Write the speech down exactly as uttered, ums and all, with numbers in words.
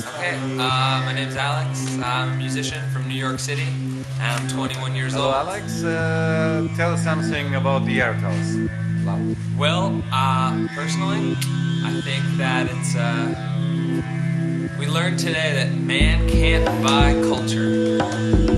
Okay, uh, my name's Alex. I'm a musician from New York City, and I'm twenty-one years Hello, old. Alex. Uh, tell us something about the art house. Wow. Well, uh, personally, I think that it's, uh, we learned today that man can't buy culture.